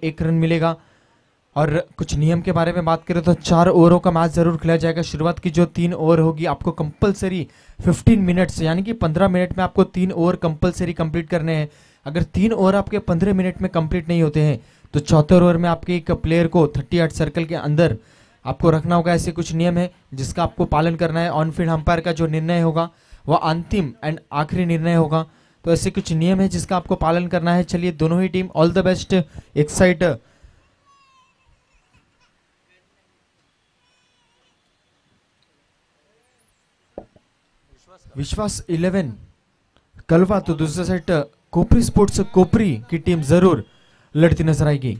1 run मिलेगा। और कुछ नियम के बारे में बात करें तो 4 ओवरों का मैच जरूर खेला जाएगा। शुरुआत की जो 3 ओवर होगी आपको कंपलसरी 15 मिनट्स यानी कि 15 मिनट में आपको 3 ओवर कंपलसरी कंप्लीट करने हैं। अगर 3 ओवर आपके 15 मिनट में कंप्लीट नहीं होते हैं तो चौथे ओवर में आपके एक प्लेयर को 38 सर्कल के अंदर आपको रखना होगा। ऐसे कुछ नियम है जिसका आपको पालन करना है। ऑन फील्ड अंपायर का जो निर्णय होगा वह अंतिम एंड आखिरी निर्णय होगा। तो ऐसे कुछ नियम है जिसका आपको पालन करना है। चलिए दोनों ही टीम ऑल द बेस्ट। एक साइड विश्वास 11 कलवा तो दूसरे साइड कोपरी स्पोर्ट्स कोपरी की टीम जरूर लड़ती नजर आएगी।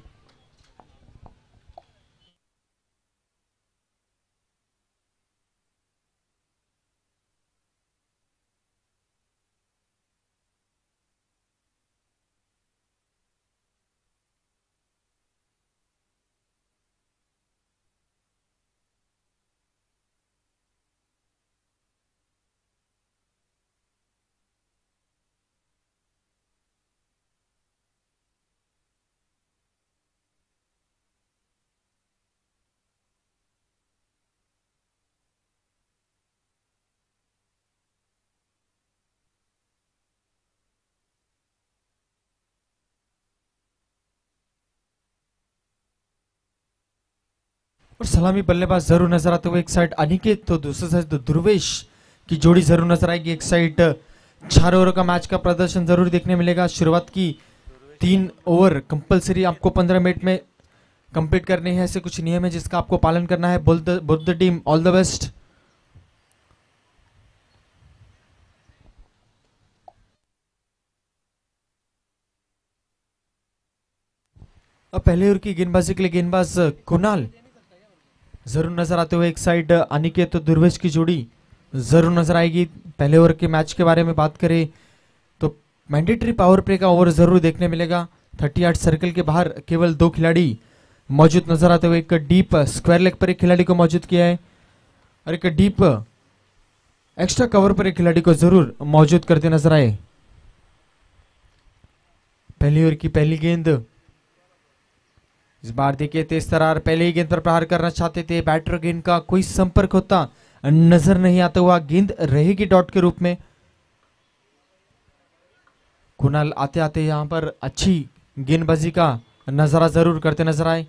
और सलामी बल्लेबाज जरूर नजर आते हुए एक साइड अनिकेत तो दूसरे साइड तो ध्रुवेश की जोड़ी जरूर नजर आएगी। एक साइड 4 ओवर का मैच का प्रदर्शन जरूर देखने मिलेगा। शुरुआत की 3 ओवर कंपलसरी आपको 15 मिनट में कंप्लीट करने हैं। ऐसे कुछ नियम है जिसका आपको पालन करना है। Buddha team all the best. अब पहले ओवर की गेंदबाजी के लिए गेंदबाज कुणाल जरूर नजर आते हुए। एक साइड अनिकेत तो ध्रुवेश की जोड़ी जरूर नजर आएगी। पहले ओवर के मैच के बारे में बात करें तो मैंडेटरी पावर प्ले का ओवर जरूर देखने मिलेगा। 38 सर्कल के बाहर केवल 2 खिलाड़ी मौजूद नजर आते हुए। एक डीप स्क्वायर लेग पर एक खिलाड़ी को मौजूद किया है और एक डीप एक्स्ट्रा कवर पर एक खिलाड़ी को जरूर मौजूद करते नजर आए। पहली ओवर की पहली गेंद इस बार देखिए तेज तरार पहले ही गेंद पर प्रहार करना चाहते थे। बैटर गेंद का कोई संपर्क होता नजर नहीं आता हुआ। गेंद रहेगी डॉट के रूप में। कुणाल आते आते यहां पर अच्छी गेंदबाजी का नजारा जरूर करते नजर आए।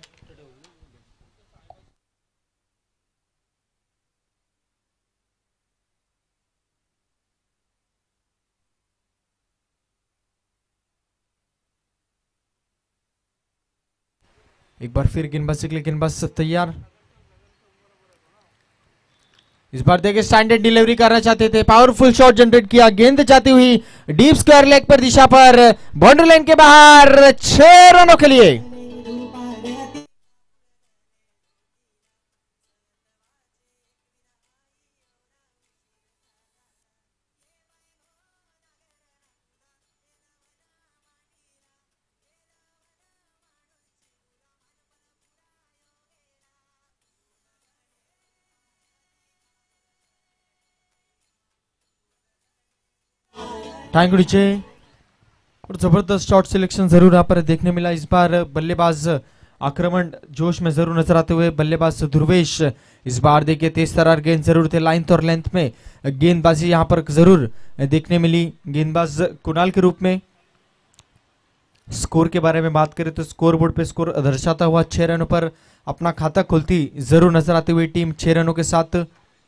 एक बार फिर गेंदबाजी के लिए गेंदबाज तैयार। इस बार देखिए स्टैंडर्ड डिलीवरी करना चाहते थे। पावरफुल शॉट जनरेट किया। गेंद जाती हुई डीप स्क्वायर लेग पर दिशा पर बाउंड्री लाइन के बाहर 6 रनों के लिए। Thank you DJ. और जबरदस्त शॉट सिलेक्शन जरूर यहाँ पर देखने मिला। इस बार बल्लेबाज आक्रमण जोश में जरूर नजर आते हुए बल्लेबाज ध्रुवेश। इस बार देखिए तेज तरार गेंद जरूर थे। लाइन और लेंथ में गेंदबाजी यहाँ पर जरूर देखने मिली गेंदबाज कुणाल के रूप में। स्कोर के बारे में बात करें तो स्कोर बोर्ड पे स्कोर दर्शाता हुआ 6 रनों पर अपना खाता खुलती जरूर नजर आती हुई टीम 6 रनों के साथ।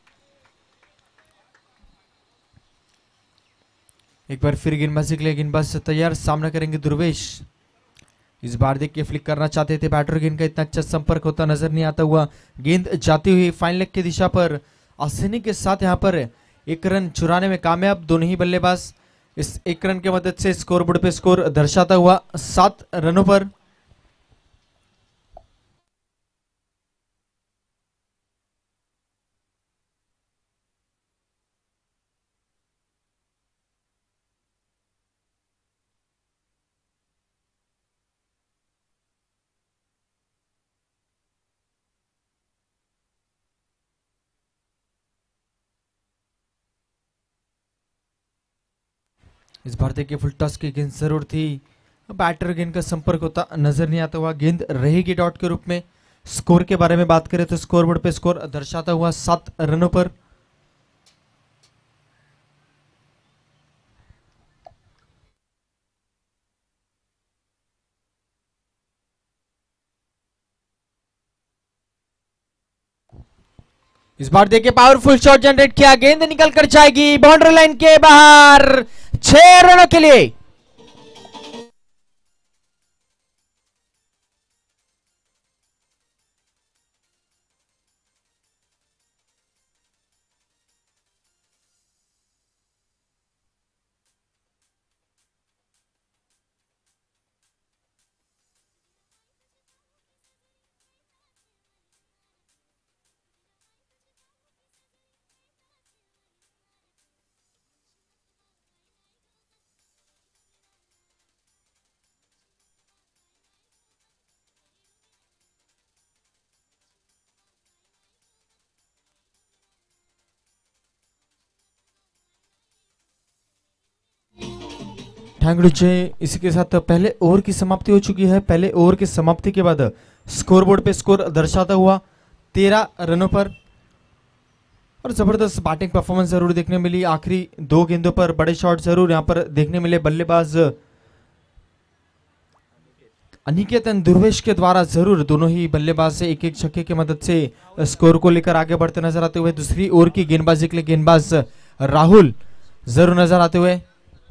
एक बार फिर गेंदबाजी के लिए गेंदबाज तैयार। सामना करेंगे ध्रुवेश। इस बार देखिए फ्लिक करना चाहते थे। बैटर गेंद का इतना अच्छा संपर्क होता नजर नहीं आता हुआ। गेंद जाती हुई फाइन लेग की दिशा पर आसानी के साथ यहां पर 1 रन चुराने में कामयाब दोनों ही बल्लेबाज। इस 1 रन की मदद से स्कोर बोर्ड पे स्कोर दर्शाता हुआ 7 रनों पर। इस बार देखिए फुल टॉस की गेंद जरूर थी बैटर गेंद का संपर्क होता नजर नहीं आता हुआ, गेंद रहेगी डॉट के रूप में। स्कोर के बारे में बात करें तो स्कोर बोर्ड पे स्कोर दर्शाता हुआ 7 रनों पर। इस बार देखिए पावरफुल शॉट जनरेट किया, गेंद निकल कर जाएगी बाउंड्री लाइन के बाहर, 6 रनों के लिए। थैंक यू जय। इसी के साथ पहले ओवर की समाप्ति हो चुकी है। पहले ओवर की समाप्ति के बाद स्कोरबोर्ड पे स्कोर दर्शाता हुआ 13 रनों पर। और जबरदस्त बैटिंग परफॉर्मेंस जरूर देखने मिली, आखिरी 2 गेंदों पर बड़े शॉट जरूर यहां पर देखने मिले। बल्लेबाज अनिकेतन दुर्वेश के द्वारा जरूर दोनों ही बल्लेबाज से एक एक छक्के की मदद से स्कोर को लेकर आगे बढ़ते नजर आते हुए। दूसरी ओवर की गेंदबाजी के लिए गेंदबाज राहुल जरूर नजर आते हुए।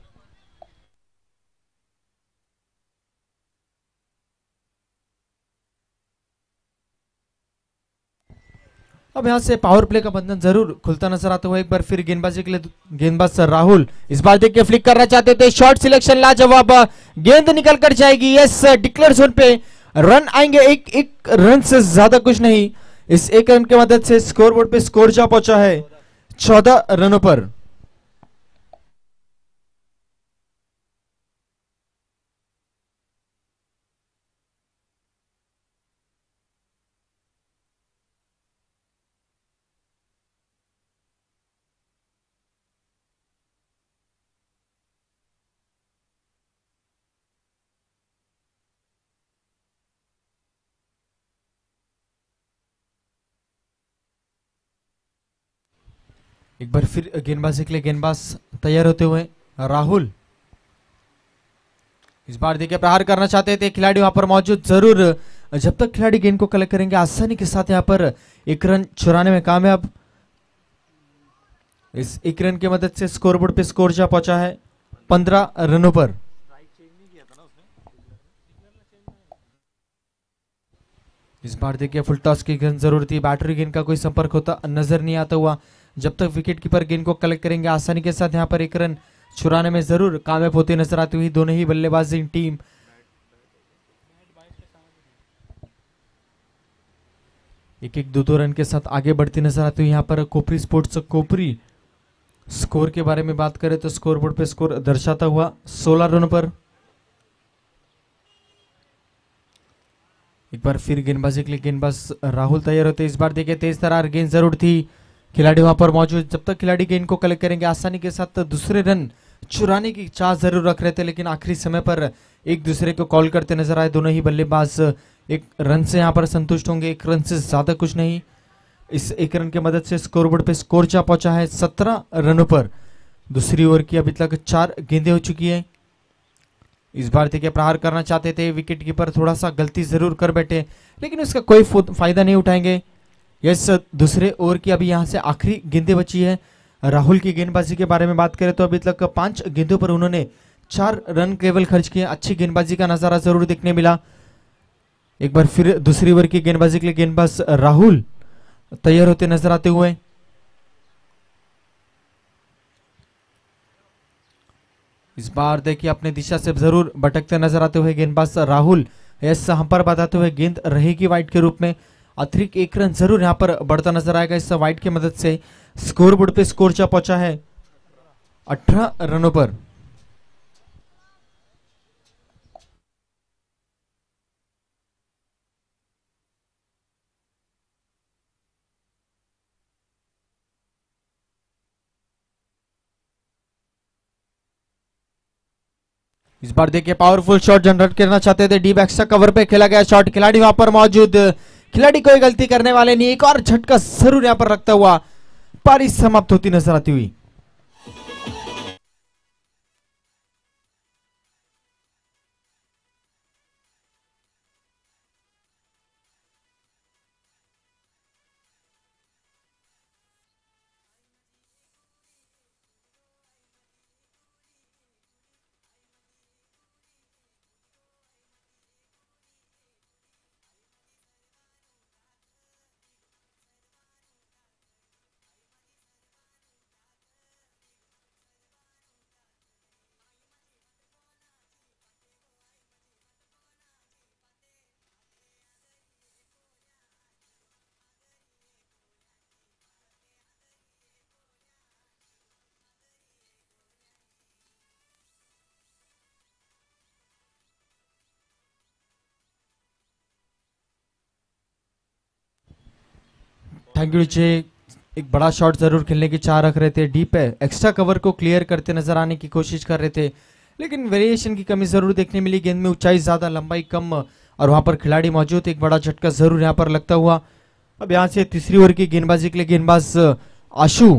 अब यहां से पावर प्ले का बंधन जरूर खुलता नजर आता हुआ। एक बार फिर गेंदबाजी के लिए गेंदबाज राहुल इस बार देखिए फ्लिक करना चाहते थे, शॉर्ट सिलेक्शन लाजवाब, गेंद निकल कर जाएगी। यस, डिक्लेयर जोन पे रन आएंगे, एक रन से ज्यादा कुछ नहीं। इस एक रन की मदद से स्कोरबोर्ड पे स्कोर जा पहुंचा है 14 रनों पर। एक बार फिर गेंदबाजी के लिए गेंदबाज तैयार होते हुए राहुल इस बार देखिए प्रहार करना चाहते थे, खिलाड़ी वहां पर मौजूद जरूर। जब तक खिलाड़ी गेंद को कलेक्ट करेंगे आसानी के साथ यहां पर एक रन चुराने में कामयाब। इस एक रन की मदद से स्कोरबोर्ड पे स्कोर जा पहुंचा है 15 रनों पर। इस बार देखिए फुल टॉस की गेंद जरूर थी, बैटरी गेंद का कोई संपर्क होता नजर नहीं आता हुआ। जब तक विकेट कीपर गेंद को कलेक्ट करेंगे आसानी के साथ यहां पर एक रन चुराने में जरूर कामयाब होती नजर आती हुई दोनों ही बल्लेबाजी टीम। एक एक 2-2 रन के साथ आगे बढ़ती नजर आती हुई। यहाँ पर कोपरी स्पोर्ट्स कोपरी स्कोर के बारे में बात करें तो स्कोर बोर्ड पे स्कोर दर्शाता हुआ 16 रनों पर। एक बार फिर गेंदबाजी के लिए गेंदबाज राहुल तैयार होते। इस बार देखिए तेज तरार गेंद जरूर थी, खिलाड़ी वहां पर मौजूद। जब तक खिलाड़ी गेंद को कलेक्ट करेंगे आसानी के साथ दूसरे रन चुराने की चाह जरूर रख रहे थे, लेकिन आखिरी समय पर एक दूसरे को कॉल करते नजर आए। दोनों ही बल्लेबाज एक रन से यहां पर संतुष्ट होंगे, एक रन से ज्यादा कुछ नहीं। इस एक रन की मदद से स्कोरबोर्ड पे स्कोर जा पहुंचा है 17 रनों पर। दूसरी ओवर की अभी तक 4 गेंदें हो चुकी है। इस बार देखिए प्रहार करना चाहते थे, विकेट कीपर थोड़ा सा गलती जरूर कर बैठे, लेकिन उसका कोई फायदा नहीं उठाएंगे। यस, दूसरे ओवर की अभी यहां से आखिरी गेंदें बची है। राहुल की गेंदबाजी के बारे में बात करें तो अभी तक 5 गेंदों पर उन्होंने 4 रन केवल खर्च किए। अच्छी गेंदबाजी का नजारा जरूर देखने मिला। एक बार फिर दूसरी ओवर की गेंदबाजी के लिए गेंदबाज राहुल तैयार होते नजर आते हुए। इस बार देखिए अपने दिशा से जरूर भटकते नजर आते हुए गेंदबाज राहुल। यस, हम पर बताते हुए गेंद रहेगी वाइड के रूप में। अतिरिक्त एक रन जरूर यहां पर बढ़ता नजर आएगा इस वाइड की मदद से। स्कोरबोर्ड पे स्कोर जा पहुंचा है 18 रनों पर। इस बार देखिए पावरफुल शॉट जनरेट करना चाहते थे, डीप एक्स्ट्रा कवर पे खेला गया शॉट, खिलाड़ी वहां पर मौजूद, खिलाड़ी कोई गलती करने वाले नहीं, एक और झटका जरूर यहां पर रखता हुआ पारी समाप्त होती नजर आती हुई। थैंक यू जी, एक बड़ा शॉट जरूर खेलने की चाह रख रहे थे, डीप है एक्स्ट्रा कवर को क्लियर करते नजर आने की कोशिश कर रहे थे, लेकिन वेरिएशन की कमी जरूर देखने मिली, गेंद में ऊंचाई ज्यादा लंबाई कम और वहां पर खिलाड़ी मौजूद, एक बड़ा झटका जरूर यहां पर लगता हुआ। अब यहां से तीसरी ओवर की गेंदबाजी के लिए गेंदबाज आशु,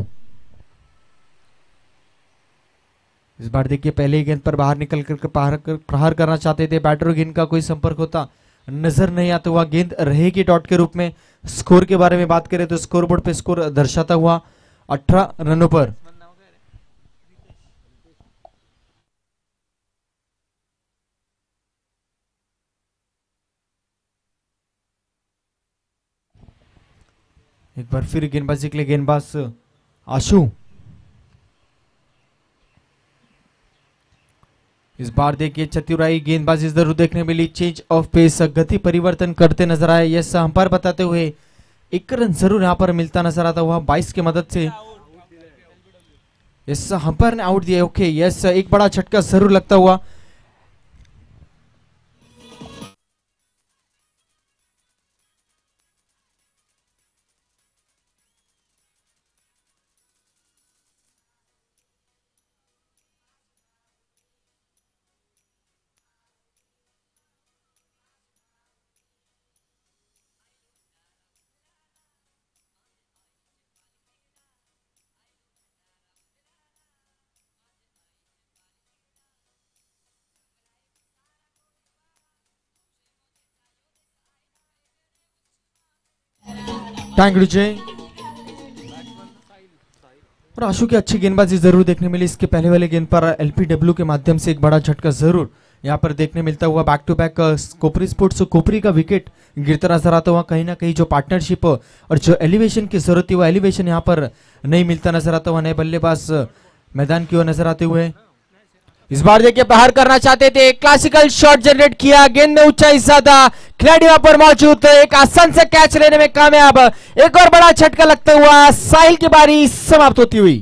इस बार देखिए पहले ही गेंद पर बाहर निकल कर प्रहार करना चाहते थे, बैटर और गेंद का कोई संपर्क होता नजर नहीं आता हुआ, गेंद रहेगी डॉट के रूप में। स्कोर के बारे में बात करें तो स्कोर बोर्ड पे स्कोर दर्शाता हुआ 18 रनों पर। एक बार फिर गेंदबाजी के लिए गेंदबाज आशु, इस बार देखिए चतुराई गेंदबाजी जरूर देखने मिली, चेंज ऑफ पेस गति परिवर्तन करते नजर आए, यस अंपायर बताते हुए एक रन जरूर यहां पर मिलता नजर आता हुआ 22 की मदद से, यस अंपायर ने आउट दिया, ओके यस एक बड़ा झटका जरूर लगता हुआ। थैंक यू जय, और आशु की अच्छी गेंदबाजी जरूर देखने मिली, इसके पहले वाले गेंद पर एलपीडब्ल्यू के माध्यम से एक बड़ा झटका जरूर यहां पर देखने मिलता हुआ। Back to back Kopri sports Kopri का विकेट गिरता नजर आता हुआ, कहीं ना कहीं जो पार्टनरशिप और जो एलिवेशन की जरूरत थी वो एलिवेशन यहां पर नहीं मिलता नजर आता हुआ। नए बल्लेबाज मैदान की ओर नजर आते हुए, इस बार देखिए बाहर करना चाहते थे, क्लासिकल शॉट जनरेट किया, गेंद में ऊंचाई ज्यादा, खिलाड़ी वहां पर मौजूद, एक आसान से कैच लेने में कामयाब, एक और बड़ा झटका लगता हुआ, साहिल की बारी समाप्त होती हुई।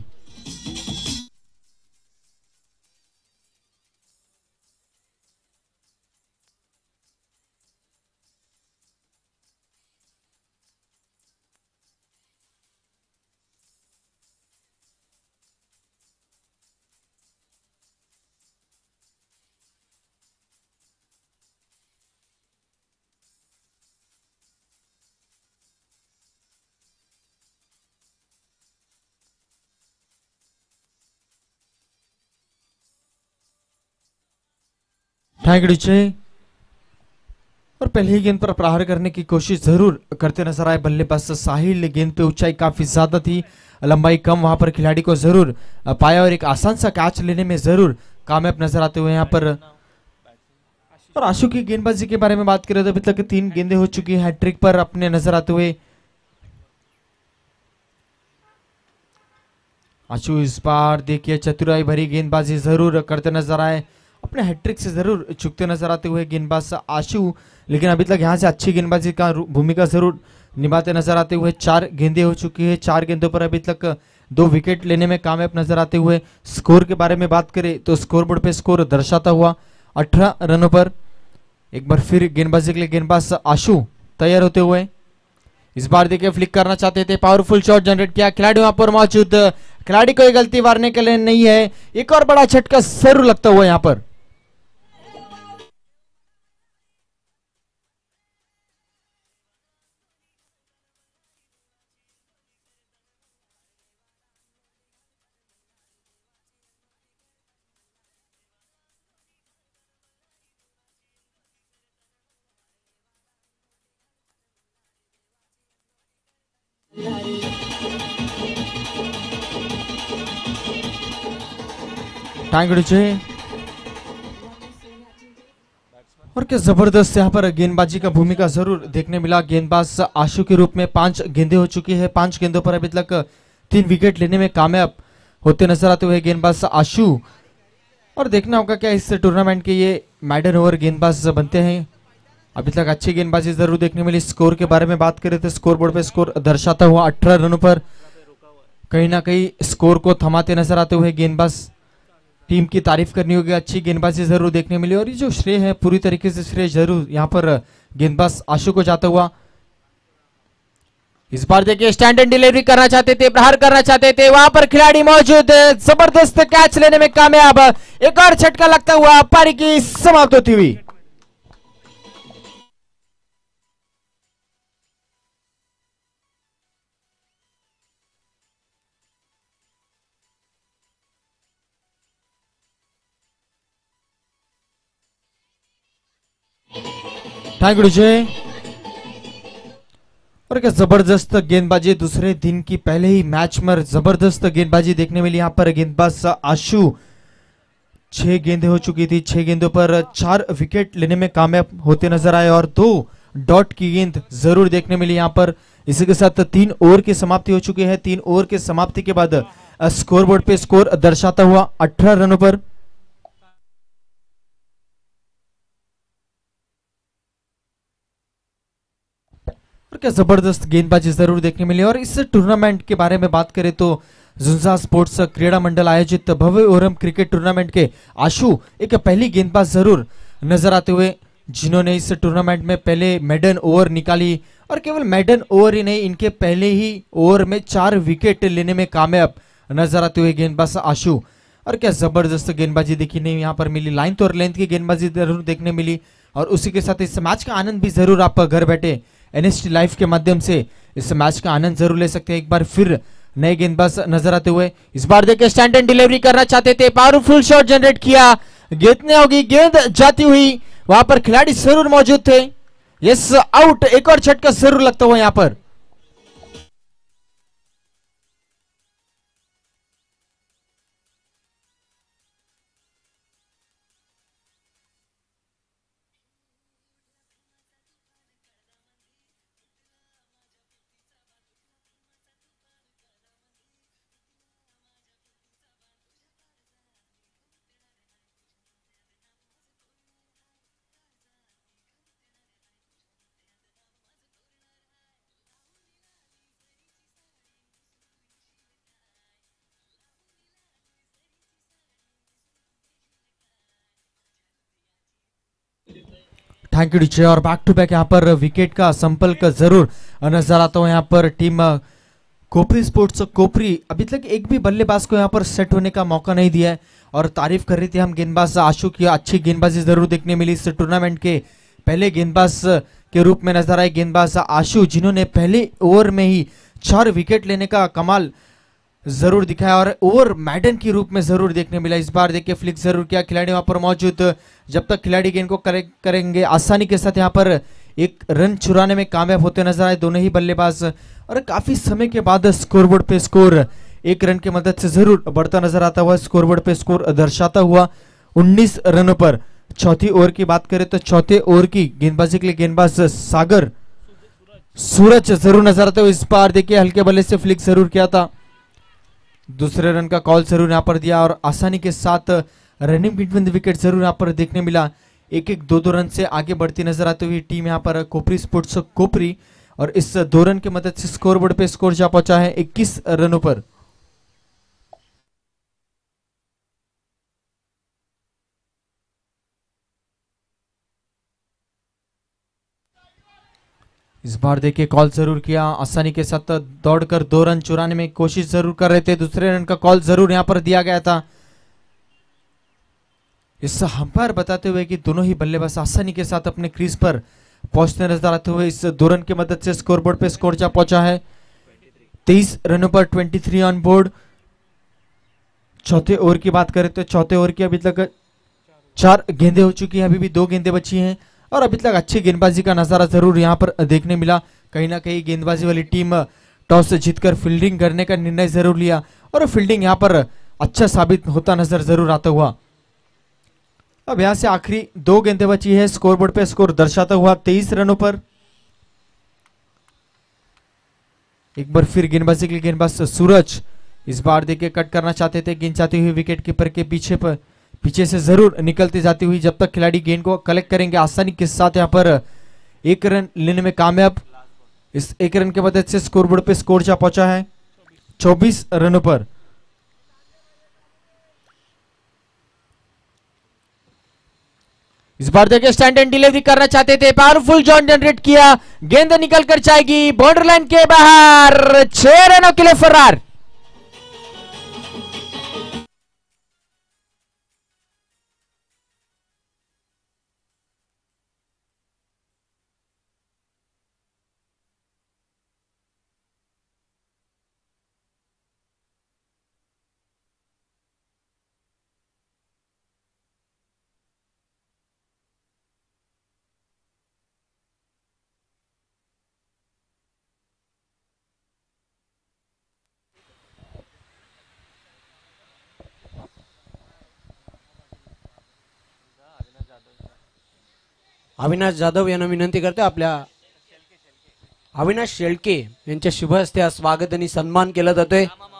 थैंक यू जय, और पहले ही गेंद पर प्रहार करने की कोशिश जरूर करते नजर आए बल्लेबाज साहिल, गेंद पे ऊंचाई काफी ज्यादा थी, लंबाई कम, वहां पर खिलाड़ी को जरूर पाया और एक आसान सा कैच लेने में जरूर कामयाब नजर आते हुए यहाँ पर। और आशु की गेंदबाजी के बारे में बात करें तो अभी तक 3 गेंदें हो चुकी है हैट्रिक पर अपने नजर आते हुए। आशु इस बार देखिए चतुराई भरी गेंदबाजी जरूर करते नजर आए, अपने हैट्रिक से जरूर चुकते नजर आते हुए गेंदबाज आशु, लेकिन अभी तक यहां से अच्छी गेंदबाजी का भूमिका जरूर निभाते नजर आते हुए। 4 गेंदें हो चुकी है, 4 गेंदों पर अभी तक 2 विकेट लेने में कामयाब नजर आते हुए। स्कोर के बारे में बात करें तो स्कोर बोर्ड पे स्कोर दर्शाता हुआ 18 रनों पर। एक बार फिर गेंदबाजी के लिए गेंदबाज आशु तैयार होते हुए, इस बार देखिए फ्लिक करना चाहते थे, पावरफुल शॉट जनरेट किया, खिलाड़ी वहां पर मौजूद, खिलाड़ी कोई गलती मारने के लिए नहीं है, एक और बड़ा झटका जरूर लगता हुआ यहां पर। टांगड़े और क्या जबरदस्त यहाँ पर गेंदबाजी का भूमिका जरूर देखने मिला। गेंदबाज आशु के रूप में 5 गेंदें हो चुकी है। 5 गेंदों पर अभी तक 3 विकेट लेने में कामयाब होते नजर आते हुए गेंदबाज आशु। और देखना होगा क्या इस टूर्नामेंट के ये मैडन ओवर गेंदबाज बनते हैं। अभी तक अच्छी गेंदबाजी जरूर देखने मिली। स्कोर के बारे में बात करें तो स्कोर बोर्ड पे स्कोर दर्शाता हुआ 18 रनों पर कहीं ना कहीं स्कोर को थमाते नजर आते हुए गेंदबाज टीम की तारीफ करनी होगी। अच्छी गेंदबाजी जरूर देखने मिली और ये जो श्रेय है पूरी तरीके से श्रेय जरूर यहाँ पर गेंदबाज आशु को जाता हुआ। इस बार देखिए स्टैंडर्ड डिलीवरी करना चाहते थे, प्रहार करना चाहते थे, वहां पर खिलाड़ी मौजूद, जबरदस्त कैच लेने में कामयाब। एक और झटका लगता हुआ पारी की समाप्त होती हुई। थैंक यू जय। और क्या जबरदस्त गेंदबाजी दूसरे दिन की पहले ही मैच में जबरदस्त गेंदबाजी देखने मिली। यहाँ पर गेंदबाज आशु 6 गेंदें हो चुकी थी। 6 गेंदों पर 4 विकेट लेने में कामयाब होते नजर आए और 2 डॉट की गेंद जरूर देखने मिली यहाँ पर। इसी के साथ 3 ओवर की समाप्ति हो चुकी है। 3 ओवर की समाप्ति के बाद स्कोरबोर्ड पे स्कोर दर्शाता हुआ 18 रनों पर। और क्या जबरदस्त गेंदबाजी जरूर देखने मिली। और इस टूर्नामेंट के बारे में बात करें तो जुंजा स्पोर्ट्स क्रीड़ा मंडल आयोजित भव्य ओरम क्रिकेट टूर्नामेंट के आशु एक पहली गेंदबाज जरूर नजर आते हुए जिन्होंने इस टूर्नामेंट में पहले मेडन ओवर निकाली। और केवल मेडन ओवर ही नहीं, इनके पहले ही ओवर में 4 विकेट लेने में कामयाब नजर आते हुए गेंदबाज आशु। और क्या जबरदस्त गेंदबाजी देखने यहाँ पर मिली। लाइन और लेंथ की गेंदबाजी जरूर देखने मिली। और उसी के साथ इस मैच का आनंद भी जरूर आप घर बैठे NST लाइव के माध्यम से इस मैच का आनंद जरूर ले सकते हैं। एक बार फिर नए गेंदबाज नजर आते हुए। इस बार देखिए स्टैंडर्ड डिलीवरी करना चाहते थे, पावरफुल शॉट जनरेट किया, गेंद होगी, गेंद जाती हुई, वहां पर खिलाड़ी जरूर मौजूद थे। यस आउट, एक और झटका जरूर लगता हुआ यहां पर। Thank you DJ. और बैक टू बैक यहाँ पर विकेट का संपर्क जरूर नजर आता हुआ। यहाँ पर टीम कोपरी स्पोर्ट्स कोपरी अभी तक एक भी बल्लेबाज को यहाँ पर सेट होने का मौका नहीं दिया है। और तारीफ कर रही थी हम गेंदबाज आशु की, अच्छी गेंदबाजी जरूर देखने मिली। इस टूर्नामेंट के पहले गेंदबाज के रूप में नजर आए गेंदबाज आशु, जिन्होंने पहले ओवर में ही 4 विकेट लेने का कमाल जरूर दिखाया और ओवर मैडन के रूप में जरूर देखने मिला। इस बार देखिए फ्लिक जरूर किया, खिलाड़ी वहां पर मौजूद, जब तक खिलाड़ी गेंद को करेंगे आसानी के साथ यहाँ पर एक रन चुराने में कामयाब होते नजर आए दोनों ही बल्लेबाज। और काफी समय के बाद स्कोरबोर्ड पे स्कोर 1 रन की मदद से जरूर बढ़ता नजर आता हुआ। स्कोरबोर्ड पे स्कोर दर्शाता हुआ 19 रनों पर। चौथी ओवर की बात करें तो चौथे ओवर की गेंदबाजी के लिए गेंदबाज सागर सूरज जरूर नजर आते हुए। इस बार देखिए हल्के बल्ले से फ्लिक जरूर किया था, दूसरे रन का कॉल जरूर यहाँ पर दिया और आसानी के साथ रनिंग बिटवीन द विकेट जरूर यहाँ पर देखने मिला। 1-1, 2-2 रन से आगे बढ़ती नजर आती हुई टीम यहाँ पर कोपरी स्पोर्ट्स कोपरी। और इस 2 रन की मदद से स्कोरबोर्ड पे स्कोर जा पहुंचा है 21 रनों पर। इस बार देखिए कॉल जरूर किया, आसानी के साथ दौड़कर 2 रन चुराने में कोशिश जरूर कर रहे थे। दूसरे रन का कॉल जरूर यहां पर दिया गया था। इस अंपायर बताते हुए कि दोनों ही बल्लेबाज आसानी के साथ अपने क्रीज पर पहुंचते नजर आते हुए इस 2 रन की मदद से स्कोरबोर्ड पे स्कोर जा पहुंचा है 23 रनों पर, 23 ऑन बोर्ड। चौथे ओवर की बात करें तो चौथे ओवर की अभी तक 4 गेंदें हो चुकी हैं, अभी भी 2 गेंदें बची हैं। और अभी तक अच्छी गेंदबाजी का नजारा जरूर यहां पर देखने मिला। कहीं ना कहीं गेंदबाजी वाली टीम टॉस जीतकर फील्डिंग करने का निर्णय जरूर लिया और फील्डिंग यहां पर अच्छा साबित होता नजर जरूर आता हुआ। अब यहां से आखिरी 2 गेंदें बची है, स्कोरबोर्ड पे स्कोर दर्शाता हुआ 23 रनों पर। एक बार फिर गेंदबाजी के लिए गेंदबाज सूरज इस बार देखिए कट करना चाहते थे, गेंद जाती हुई विकेट कीपर के पीछे से जरूर निकलती जाती हुई। जब तक खिलाड़ी गेंद को कलेक्ट करेंगे आसानी के साथ यहां पर 1 रन लेने में कामयाब। इस 1 रन के मदद से स्कोरबोर्ड पे स्कोर जा पहुंचा है 24 रनों पर। इस बार देखिए स्टैंड एंड डिलीवरी करना चाहते थे, पावरफुल जॉन जनरेट किया, गेंद निकल कर जाएगी बॉर्डर लाइन के बाहर, 6 रनों के लिए फरार। अविनाश जाधव यांना विनंती करते आपल्या अविनाश शेळके यांच्या शुभ हस्ते स्वागत आणि सन्मान केला जातोय।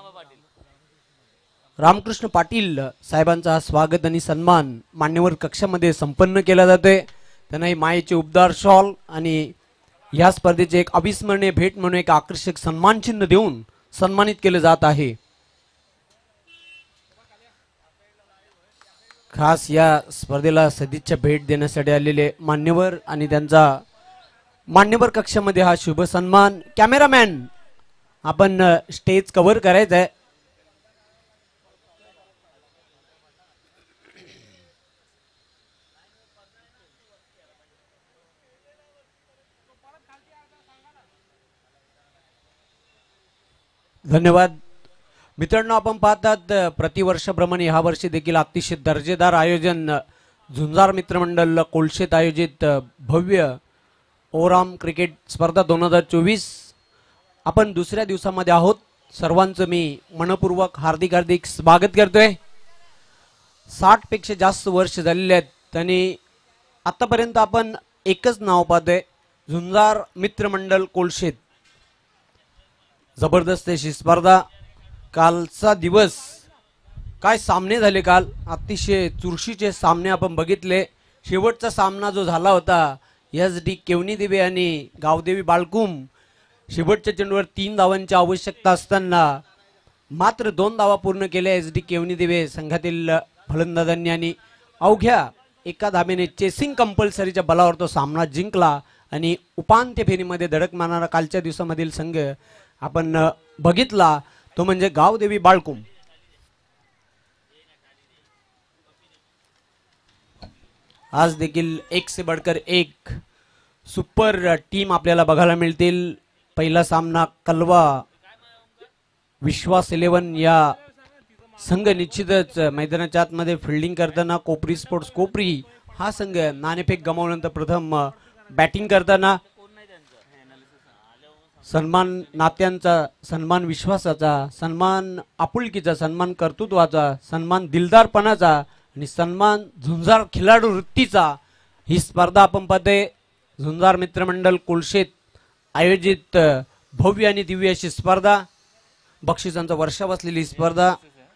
रामकृष्ण पाटील साहेबांचा स्वागत आणि सन्मान मान्यवर कक्षामध्ये संपन्न केला जातोय। त्यांना ही मायेचे उबदार शॉल आणि या स्पर्धेचे एक अविस्मरणीय भेट म्हणून एक आकर्षक सन्मान चिन्ह देऊन सन्मानित केले जात आहे। खास या स्पर्धेला सदिच्छा भेट देण्यासाठी आलेले मान्यवर आणि त्यांचा मान्यवर कक्षामध्ये हा शुभ सन्मान। कॅमेरामॅन आपण स्टेज कव्हर करायचं आहे। धन्यवाद मित्रांनो, आपण पाहतात प्रतिवर्षाप्रमाणे ह्या वर्षी देखील अतिशय दर्जेदार आयोजन झुंजार मित्रमंडळ कोलशेत आयोजित भव्य ओराम क्रिकेट स्पर्धा 2024 आपण दुसऱ्या दिवसामध्ये आहोत। सर्वांचं मी मनपूर्वक हार्दिक स्वागत करतोय। 60 पेक्षा जास्त वर्ष झालेले आहेत आणि आतापर्यंत आपण एकच नाव पाहतोय, झुंजार मित्रमंडळ कोलशेत। जबरदस्त अशी स्पर्धा, कालचा दिवस काय सामने झाले, काल अतिशय चुरशीचे सामने आपण बघितले। शेवटचा सामना जो झाला होता SD केवनी देवी आणि गावदेवी बाळकुम, शेवटच्या चेंडूवर 3 धावांची आवश्यकता असताना मात्र 2 धावा पूर्ण केल्या SD केवनी देवी संघातील फलंदाजांनी आणि अवघ्या 1 धावेने चेसिंग कंपल्सरीच्या बलावर तो सामना जिंकला आणि उपांत्य फेरीमध्ये धडक मारणारा कालच्या दिवसामधील संघ आपण बघितला, तो म्हणजे गावदेवी बाळकुम। आज देखील एक से बढ़कर एक सुपर टीम आपल्याला बघायला मिळतील। पहिला सामना कलवा विश्वास 11 या संघ निश्चितच मैदानाच्या आतमध्ये फिल्डिंग करताना, कोपरी स्पोर्ट्स कोपरी हा संघ नाणेफेक गमावल्यानंतर प्रथम बॅटिंग करताना सन्मान नात्यांचा, सन्मान विश्वासाचा, सन्मान आपुलकीचा, सन्मान कर्तृत्वाचा, सन्मान दिलदारपणाचा आणि सन्मान झुंजार खिलाडू वृत्तीचा ही स्पर्धा आपण पाहते। झुंजार मित्रमंडळ कोलशेत आयोजित भव्य आणि दिव्य अशी स्पर्धा, बक्षिसांचा वर्षा बसलेली स्पर्धा।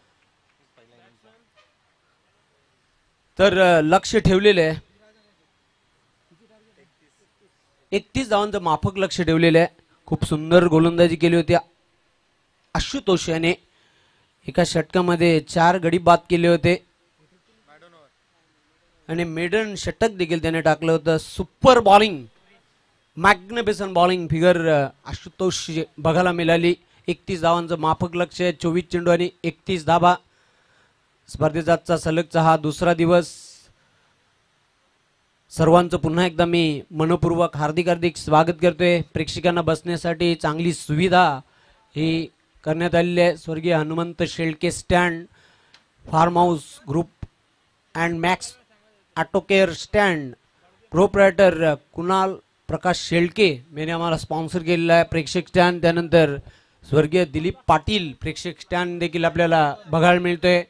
तर लक्ष ठेवलेले आहे 31 धावांचं माफक लक्ष ठेवलेले आहे। खूप सुंदर गोलंदाजी केली होती आशुतोष याने, एका षटकामध्ये 4 गडी बाद केले होते आणि मेडन षटक देखील त्याने टाकलं होतं। Super bowling, magnificent bowling figure Ashutosh बघायला मिळाली। 31 धावांचं माफक लक्ष, 24 चेंडू आणि 31 धावा। स्पर्धेचा आजचा सलगचा हा दुसरा दिवस। सर्वांचं पुन्हा एकदा मी मनपूर्वक हार्दिक स्वागत करतोय। प्रेक्षकांना बसण्यासाठी चांगली सुविधा ही करण्यात आलेली आहे। स्वर्गीय Hanumant Shelke stand, farm house group and max auto care stand, proprietor Kunal Prakash Shelke यांनी आम्हाला स्पॉन्सर केलेला आहे प्रेक्षक स्टँड. त्यानंतर स्वर्गीय दिलीप पाटील प्रेक्षक स्टँड देखील आपल्याला बघायला मिळतोय.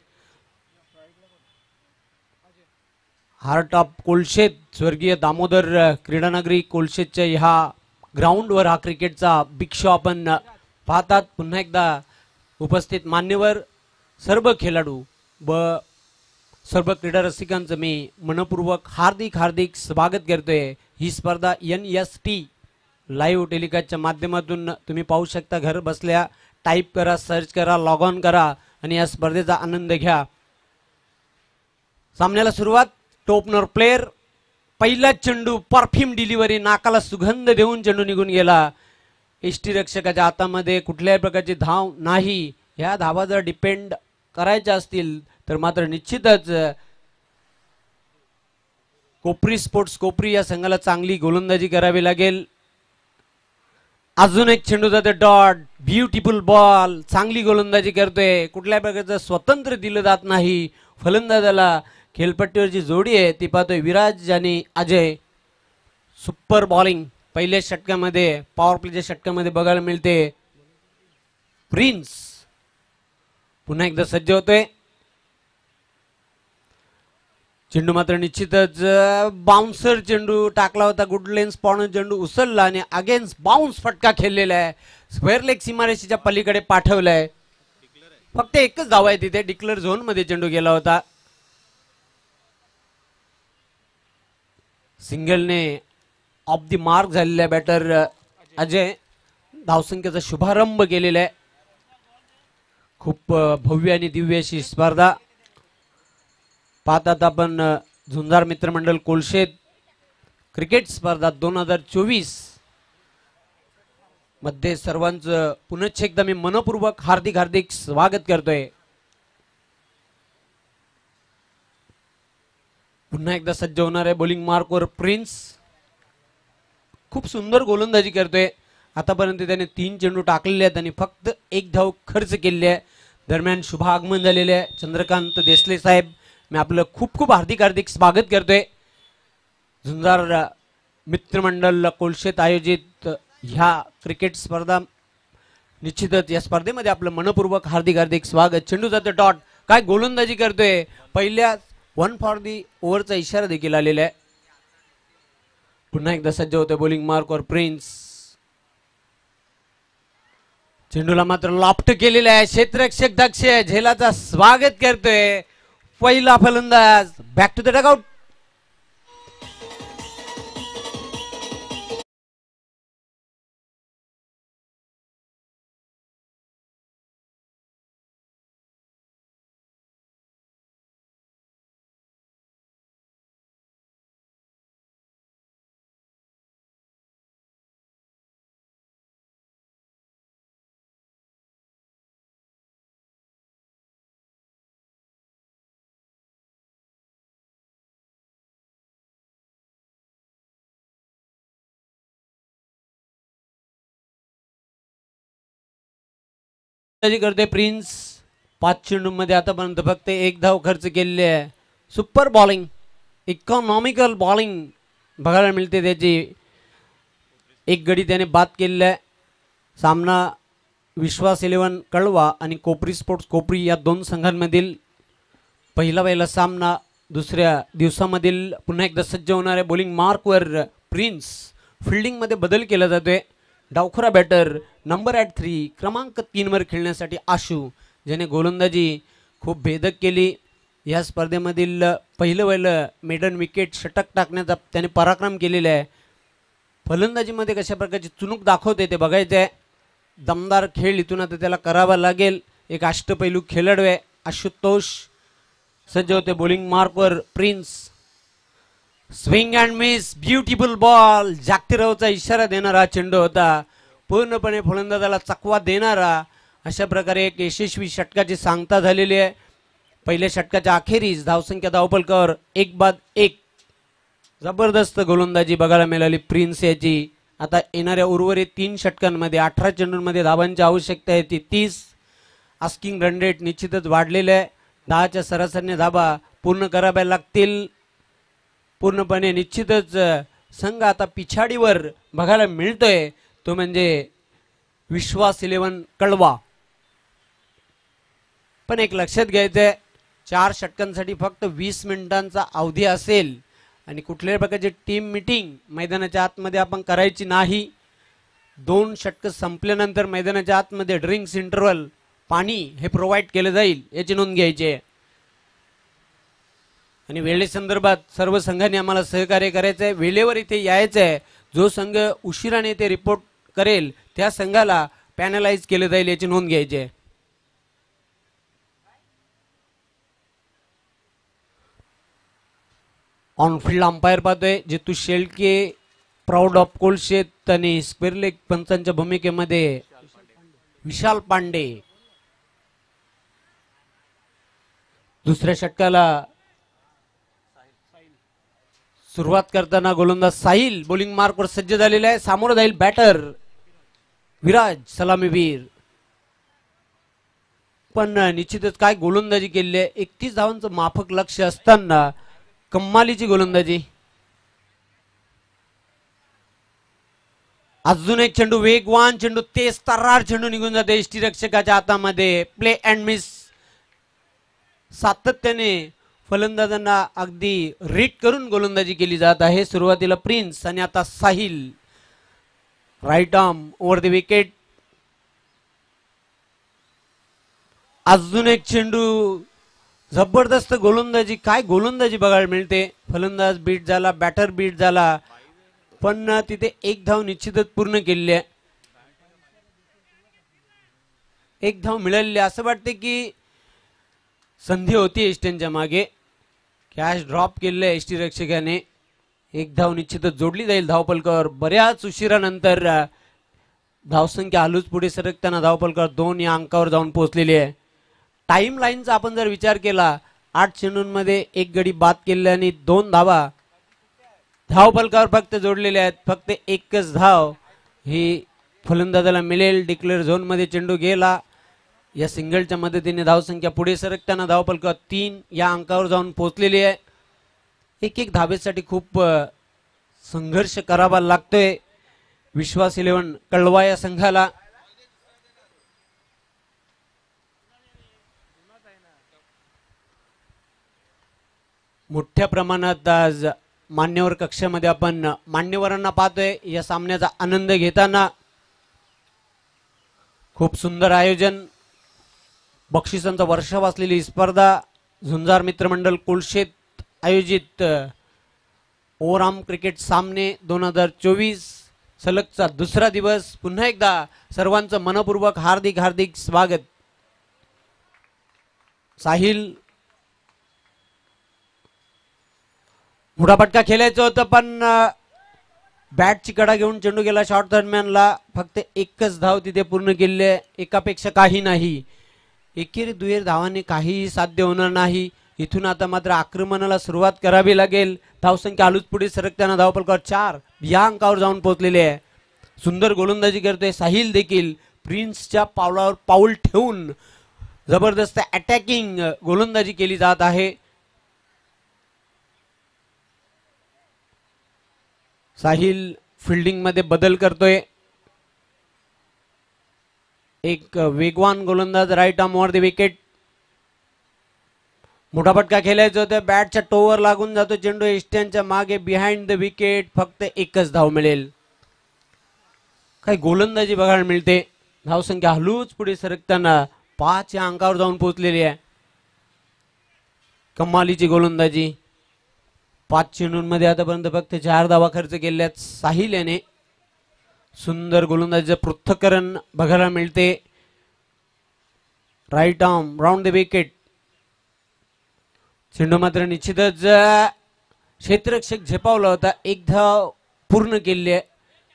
हार्ट ऑफ कोलशेत स्वर्गीय दामोदर क्रीडानगरी कोलशेतच्या ह्या ग्राउंडवर हा क्रिकेटचा बिग शो आपण पाहतात. पुन्हा एकदा उपस्थित मान्यवर सर्व खेळाडू व सर्व क्रीडा रसिकांचं मी मनपूर्वक हार्दिक स्वागत करतोय. ही स्पर्धा NST लाईव्ह टेलिकास्टच्या माध्यमातून तुम्ही पाहू शकता. घर बसल्या टाईप करा, सर्च करा, लॉग ऑन करा आणि या स्पर्धेचा आनंद घ्या. सामन्याला सुरुवात. टॉपनर प्लेयर पहिला चेंडू परफ्यूम डिलिव्हरी, नाकाला सुगंध देऊन चेंडू निघून गेला. यष्टीरक्षकाच्या हातामध्ये कुठल्याही प्रकारची धाव नाही. ह्या धावा जर डिपेंड करायच्या असतील तर मात्र निश्चितच कोपरी स्पोर्ट्स कोपरी या संघाला चांगली गोलंदाजी करावी लागेल. अजून एक चेंडू जाते डॉट. Beautiful ball. चांगली गोलंदाजी करतोय. कुठल्याही प्रकारचं स्वतंत्र दिलं जात नाही फलंदाजाला. खेळपट्टीवरची जोडी आहे ती पाहतोय विराज आणि अजय. सुपर बॉलिंग पहिल्या षटकामध्ये पॉवर प्लेच्या षटकामध्ये बघायला मिळते. प्रिन्स पुन्हा एकदा सज्ज होतोय. चेंडू मात्र निश्चितच बाउन्सर चेंडू टाकला होता. गुड लेन्स पॉन चेंडू उचलला आणि अगेन्स्ट बाउन्स फटका खेळलेला आहे. स्क्वेअर लेग सीमारेषेच्या पलीकडे पाठवलाय. फक्त एकच धाव आहे तिथे. डिक्लेअर झोन मध्ये चेंडू गेला होता. सिंगलने ऑफ द मार्क झालेला बॅटर अजय धावसंख्येचा शुभारंभ केलेला आहे. खूप भव्य आणि दिव्य अशी स्पर्धा पाहतात आपण. झुंजार मित्रमंडळ कोलशेत क्रिकेट स्पर्धा 2024 मध्ये सर्वांचं पुनश्च एकदा मी मनपूर्वक हार्दिक स्वागत करतोय. पुन्हा एकदा सज्ज होणार आहे बॉलिंग मार्कवर प्रिन्स. खूप सुंदर गोलंदाजी करतोय. आतापर्यंत त्याने 3 चेंडू टाकलेले आहेत आणि फक्त 1 धाव खर्च केलेली आहे. दरम्यान शुभ आगमन झालेले आहे. चंद्रकांत देसले साहेब मी आपलं खूप हार्दिक स्वागत करतोय. झुंजार मित्रमंडळ कोलशेत आयोजित ह्या क्रिकेट स्पर्धा निश्चितच या स्पर्धेमध्ये आपलं मनपूर्वक हार्दिक स्वागत. चेंडू जातो डॉट. काय गोलंदाजी करतोय. पहिल्या 1 फॉर दी ओव्हरचा इशारा देखील आलेला आहे. पुन्हा एकदा सज्ज होतोय बॉलिंग मार्कवर प्रिन्स. चेंडूला मात्र लॉफ्ट केलेला आहे. क्षेत्ररक्षक दक्ष झेलाचा स्वागत करतोय. पहिला फलंदाज बॅक टू द डगआउट. करते प्रिन्स. 5 चेंडूंमध्ये आतापर्यंत फक्त 1 धाव खर्च केलेली आहे. सुपर बॉलिंग, इकॉनॉमिकल बॉलिंग बघायला मिळते त्याची. 1 गडी त्याने बाद केलेला आहे. सामना विश्वास 11 कळवा आणि कोपरी स्पोर्ट्स कोपरी या 2 संघांमधील पहिला सामना दुसऱ्या दिवसामधील. पुन्हा एकदा सज्ज होणार आहे बॉलिंग मार्कवर प्रिन्स. फिल्डिंगमध्ये बदल केला जातोय. डावखुरा बॅटर नंबर 3 क्रमांक 3 वर खेळण्यासाठी आशू, ज्याने गोलंदाजी खूप भेदक केली. या स्पर्धेमधील पहिलं मेडन विकेट षटक टाकण्याचा त्याने पराक्रम केलेला आहे. फलंदाजीमध्ये कशा प्रकारची चुणूक दाखवते ते बघायचं आहे. दमदार खेळ इथून आता त्याला करावा लागेल. एक अष्टपैलू खेळाडू आहे आशुतोष. सज्ज होते बॉलिंग मार्कवर Prince. Swing and miss, beautiful ball. जागतिरावचा इशारा देणारा चेंडू होता. पूर्णपणे फलंदाजाला चकवा देणारा. अशा प्रकारे एक यशस्वी षटकाची सांगता झालेली आहे. पहिल्या षटकाच्या अखेरीस धावसंख्या धावफलकावर 1 बाद 1. जबरदस्त गोलंदाजी बघायला मिळाली प्रिन्स याची. आता येणाऱ्या उर्वरित 3 षटकांमध्ये 18 चेंडूंमध्ये धावांची आवश्यकता आहे ती 30. आस्किंग रन रेट निश्चितच वाढलेलं आहे. 10च्या सरासरीने धावा पूर्ण कराव्या लागतील. पूर्णपणे निश्चितच संघ आता पिछाडीवर बघायला मिळतोय तो म्हणजे विश्वास 11 कळवा. पण एक लक्षात घ्यायचंय, 4 षटकांसाठी फक्त 20 मिनिटांचा अवधी असेल आणि कुठल्याही प्रकारची टीम मीटिंग मैदानाच्या आतमध्ये आपण करायची नाही. 2 षटक संपल्यानंतर मैदानाच्या आतमध्ये ड्रिंक्स इंटरव्हल पाणी हे प्रोव्हाइड केलं जाईल याची नोंद घ्यायची आहे. आणि वेळेसंदर्भात सर्व संघांनी आम्हाला सहकार्य करायचं आहे. वेळेवर इथे यायचं आहे. जो संघ उशिराने इथे रिपोर्ट करेल त्या संघाला पॅनलाइज केलं जाईल याची नोंद घ्यायची आहे. ऑनफिल्ड अंपायर पाहतोय जितू शेळके, प्राऊड ऑफ कोलशेत आणि स्क्वेअर लेग पंचांच्या भूमिकेमध्ये विशाल पांडे. दुसऱ्या षटकाला सुरुवात करताना गोलंदाज साहिल बॉलिंग मार्कवर सज्ज झालेला आहे. सामोरं जाईल बॅटर विराज सलामीवीर. पण निश्चितच काय गोलंदाजी केली आहे. 31 धावांचं माफक लक्ष असताना कम्मालीची गोलंदाजी. अजून एक चेंडू, वेगवान चेंडू, तेज तर्रार चेंडू निघून जाते यष्टीरक्षकाच्या हातामध्ये. Play and miss. सातत्याने फलंदाजांना अगदी रीड करून गोलंदाजी केली जात आहे. सुरुवातीला प्रिन्स आणि आता Sahil. Right arm over the wicket. अजून एक चेंडू, जबरदस्त गोलंदाजी. काय गोलंदाजी बघायला मिळते. फलंदाज बीट झाला, बॅटर बीट झाला, पण तिथे एक धाव निश्चितच पूर्ण केलेली आहे. एक धाव मिळालेली. असं वाटते की संधी होती एस्टनच्या मागे. कॅच ड्रॉप केलेलं आहे एसटी रक्षकाने. एक धाव निश्चितच जोडली जाईल धावपलकावर. बऱ्याच उशिरानंतर धावसंख्या हलूच पुढे सरकताना धावपलकावर 2 या अंकावर जाऊन पोहोचलेली आहे. टाइम लाईनचा आपण जर विचार केला, 8 चेंडूंमध्ये 1 गडी बाद केले आणि 2 धावा धावपलकावर फक्त जोडलेल्या आहेत. फक्त एकच धाव ही फलंदाजाला मिळेल. डिक्लेअर झोन मध्ये चेंडू गेला. या सिंगलच्या मदतीने धावसंख्या पुढे सरकताना धावपलकावर 3 या अंकावर जाऊन पोहोचलेली आहे. एक धावेसाठी खूप संघर्ष करावा लागतोय विश्वास 11 कळवा या संघाला. मोठ्या प्रमाणात आज मान्यवर कक्षामध्ये आपण मान्यवरांना पाहतोय या सामन्याचा आनंद घेताना. खूप सुंदर आयोजन. बक्षिसांचा वर्षाव असलेली स्पर्धा. झुंजार मित्रमंडळ कोलशेत आयोजित ओव्हरआर्म क्रिकेट सामने 2024 सलगचा दुसरा दिवस. पुन्हा एकदा सर्वांचं मनपूर्वक हार्दिक हार्दिक स्वागत. साहिल मोठा फटका खेळायचं होतं पण बॅटची कडा घेऊन चेंडू गेला शॉर्ट दरम्यानला. फक्त एकच धाव तिथे पूर्ण केली आहे. एकापेक्षा काही नाही. एकेरी दुहेरी धावांनी काहीही साध्य होणार नाही. इथून आता मात्र आक्रमणाला सुरुवात करावी लागेल. धावसंख्या हलूच पुढे सरकताना धावपलकावर 4 या अंकावर जाऊन पोहोचलेले आहे. सुंदर गोलंदाजी करतोय साहिल देखील. प्रिन्सच्या पावलावर पाऊल ठेवून जबरदस्त अटॅकिंग गोलंदाजी केली जात आहे. साहिल फिल्डिंग मध्ये बदल करतोय. एक वेगवान गोलंदाज right arm over the wicket. मोठा फटका खेळायचा होता. बॅटच्या टोवर लागून जातो चेंडू एस्ट्यांच्या मागे बिहाइंड द विकेट. फक्त एकच धाव मिळेल. काही गोलंदाजी बघायला मिळते. धावसंख्या हलूच पुढे सरकताना 5 या अंकावर जाऊन पोहोचलेली आहे. कमालीची गोलंदाजी. 5 चेंडूंमध्ये आतापर्यंत फक्त 4 धावा खर्च केल्यात साहिल याने. सुंदर गोलंदाजीचं पृथक्करण बघायला मिळते. Right arm round the wicket. चेंडू मात्र निश्चितच क्षेत्ररक्षक झेपावला होता. एक धाव पूर्ण केली आहे.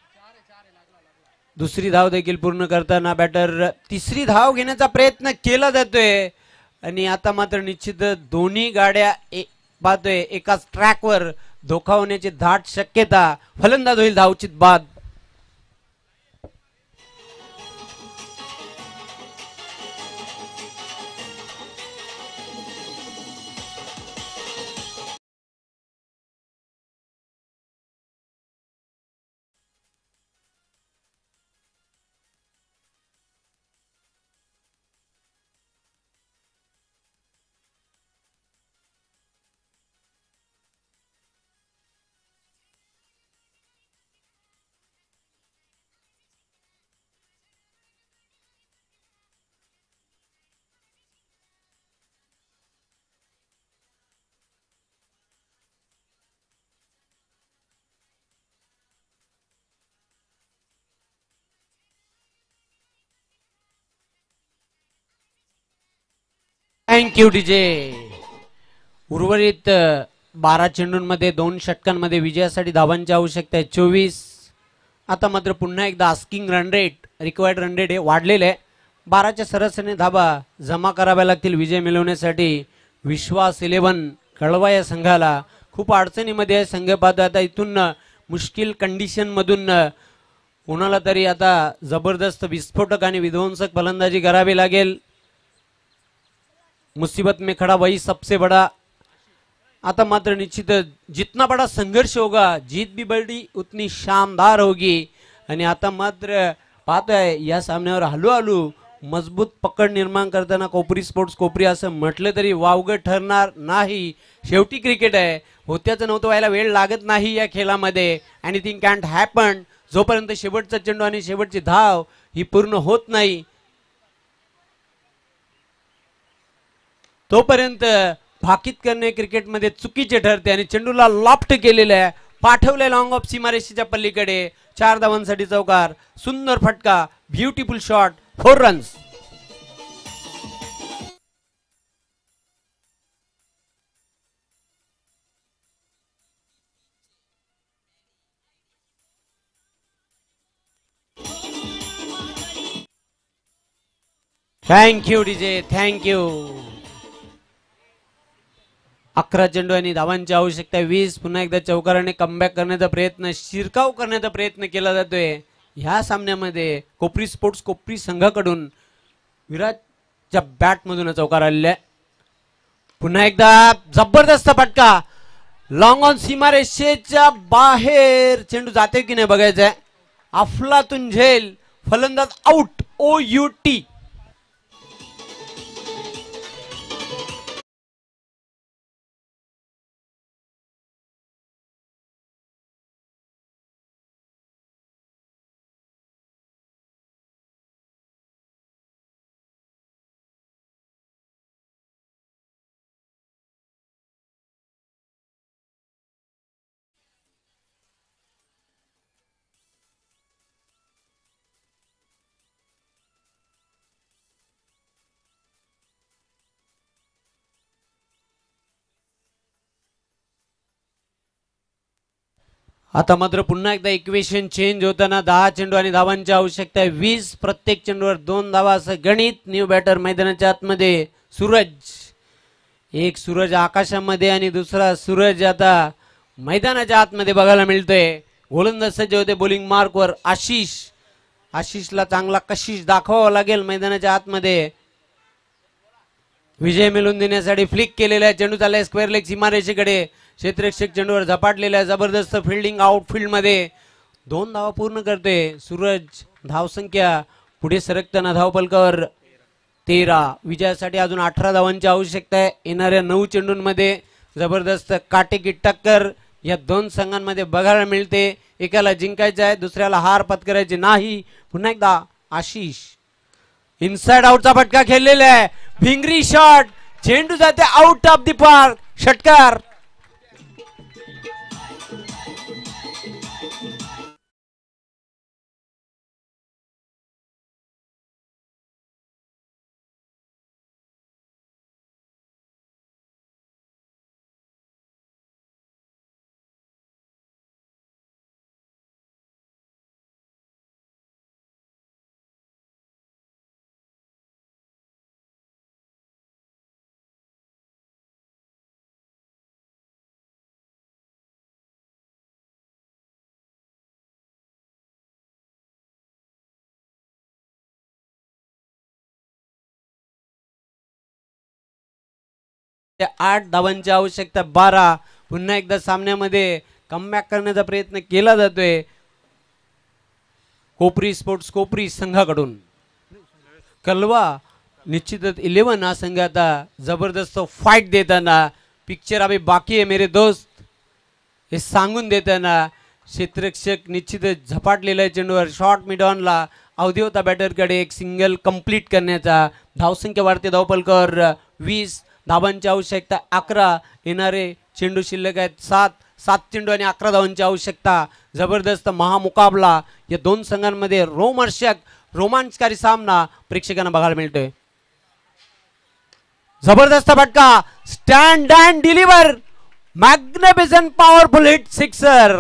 दुसरी धाव देखील पूर्ण करताना बॅटर तिसरी धाव घेण्याचा प्रयत्न केला जातोय आणि आता मात्र निश्चितच दोन्ही गाड्या पाहतोय एकाच ट्रॅकवर. धोका होण्याची दाट शक्यता. फलंदाज होईल धावचित बाद. Thank you DJ. उर्वरित 12 चेंडूंमध्ये 2 षटकांमध्ये विजयासाठी धावांची आवश्यकता आहे 24. आता मात्र पुन्हा एकदा asking run rate, required run rate हे वाढलेले आहे. 12च्या सरासरीने धाबा जमा कराव्या लागतील विजय मिळवण्यासाठी. विश्वास 11 कळवा या संघाला खूप अडचणीमध्ये आहे संघ. पाहतो आता इथून मुश्किल कंडिशन मधून कोणाला तरी आता जबरदस्त विस्फोटक आणि विध्वंसक फलंदाजी करावी लागेल. मुसीबत में खड़ा वही सबसे बड़ा. आता मात्र निश्चित जितना बड़ा संघर्ष होगा जीत भी बड़ी उतनी शानदार होगी. आणि आता मात्र पाहतोय या सामन्यावर हळूहळू मजबूत पकड निर्माण करताना कोपरी स्पोर्ट्स कोपरी असं म्हटलं तरी वावगं ठरणार नाही. शेवटी क्रिकेट आहे, होत्याचं नव्हतं व्हायला वेळ लागत नाही या खेळामध्ये. Anything can't happen. जोपर्यंत शेवटचा चेंडू आणि शेवटची धाव ही पूर्ण होत नाही तोपर्यंत भाकीत करणे क्रिकेटमध्ये चुकीचे ठरते. आणि चेंडूला लॉफ्ट केलेलं आहे, पाठवले लॉंग ऑफ सीमारेषेच्या पलीकडे. 4 धावांसाठी चौकार. सुंदर फटका, beautiful shot, 4 runs. Thank you DJ, thank you. 11 चेंडू आणि धावांची आवश्यकता 20. पुन्हा एकदा चौकाराने कमबॅक करण्याचा प्रयत्न, शिरकाव करण्याचा प्रयत्न केला जातोय ह्या सामन्यामध्ये. कोपरी स्पोर्ट्स कोपरी संघाकडून विराटच्या बॅट मधून चौकार आलेला आहे. पुन्हा एकदा जबरदस्त फटका, लॉंग ऑन सीमारेषेच्या बाहेर. चेंडू जाते की नाही बघायचंय. अफलातून झेल, फलंदाज आउट. OUT. आता मात्र पुन्हा एकदा इक्वेशन चेंज होताना 10 चेंडू आणि धावांची आवश्यकता आहे 20. प्रत्येक चेंडूवर 2 धावा असं गणित. न्यू बॅटर मैदानाच्या आतमध्ये सूरज. एक सूरज आकाशामध्ये आणि दुसरा सूरज आता मैदानाच्या आतमध्ये बघायला मिळतोय. गोलंदाज सज्ज होते बॉलिंग मार्कवर. आशिषला चांगला कशिश दाखवावा लागेल मैदानाच्या आतमध्ये. विजय मिळवून देण्यासाठी फ्लिक केलेला आहे. चेंडू चाललाय स्क्वेअर लेग सीमारेषेकडे. क्षेत्ररक्षक चेंडूवर झपाटलेला आहे. जबरदस्त फिल्डिंग आउटफील्ड मध्ये. 2 धावा पूर्ण करते सूरज. धावसंख्या पुढे सरकताना धावफलकावर 13. विजयासाठी अजून 18 धावांची आवश्यकता आहे. येणाऱ्या 9 चेंडूंमध्ये जबरदस्त काटेकी टक्कर या 2 संघांमध्ये बघायला मिळते. एकाला जिंकायचे आहे, दुसऱ्याला हार पत्करायची नाही. पुन्हा एकदा आशिष. इनसाइड आउटचा फटका खेळलेला आहे. भिंगरी शॉट. चेंडू जाते आउट ऑफ द पार्क. षटकार. त्या 8 धावांची आवश्यकता 12. पुन्हा एकदा सामन्यामध्ये कमबॅक करण्याचा प्रयत्न केला जातोय कोपरी स्पोर्ट्स कोपरी संघाकडून. कलवा निश्चितच 11 हा संघ आता जबरदस्त फाइट देताना. पिक्चर अभी बाकी है मेरे दोस्त हे सांगून देताना क्षेत्ररक्षक निश्चितच झपाटलेला आहे चेंडूवर. शॉर्ट मिड ऑनला अवधी बॅटरकडे एक सिंगल कंप्लीट करण्याचा. धावसंख्या वाढते धावफलकावर 20. धावांची आवश्यकता 11. येणारे चेंडू शिल्लक आहेत 7 चेंडू आणि 11 धावांची आवश्यकता. जबरदस्त महामुकाबला या 2 संघांमध्ये रोमांचकारी सामना प्रेक्षकांना बघायला मिळतोय. जबरदस्त फटका, stand and deliver, magnificent powerful hit sixer.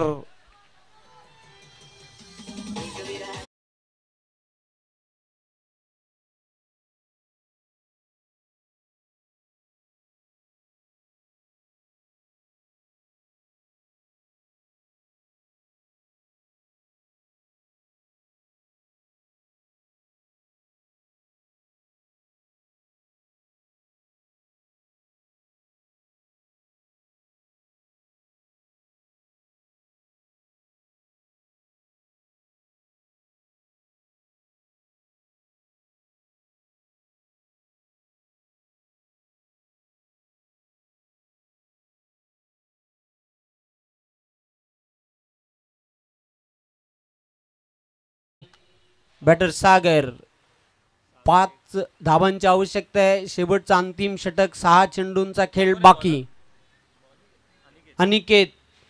Batter Sagar, 5 धावांची आवश्यकता आहे. शेवटचा अंतिम षटक, 6 चेंडूंचा खेळ बाकी. अनिकेत,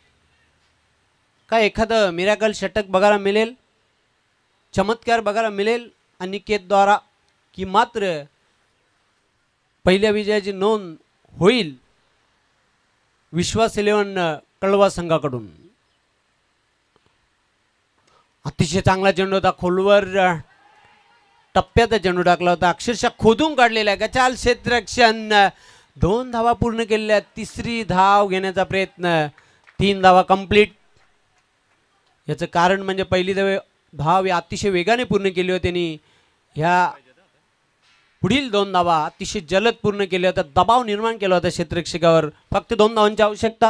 काय एखादं मिरॅकल षटक बघायला मिळेल, चमत्कार बघायला मिळेल अनिकेत द्वारा, की मात्र पहिल्या विजयाची नोंद होईल विश्वास 11 कळवा संघाकडून. अतिशय चांगला चेंडू होता, खोलवर टप्प्यात चेंडू टाकला होता, अक्षरशः खोदून काढलेला आहे. गचाल क्षेत्ररक्षण, 2 धावा पूर्ण केलेल्या, तिसरी धाव घेण्याचा प्रयत्न, 3 धावा कंप्लीट. याचं कारण म्हणजे पहिली धाव अतिशय वेगाने पूर्ण केली होती त्यांनी. ह्या पुढील 2 धावा अतिशय जलद पूर्ण केल्या होत्या, दबाव निर्माण केला होता क्षेत्ररक्षकावर. फक्त 2 धावांची आवश्यकता.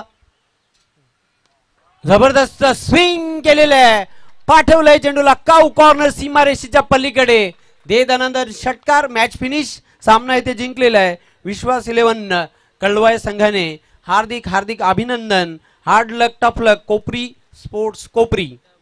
जबरदस्त स्विंग केलेलं आहे, पाठवलंय चेंडूला काऊ कॉर्नर सीमारेषेच्या पलीकडे. दे दनादन षटकार, मॅच फिनिश. सामना इथे जिंकलेला आहे विश्वास 11 कळवा संघाने. हार्दिक हार्दिक अभिनंदन. Hard luck, tough luck. Kopri sports Kopri.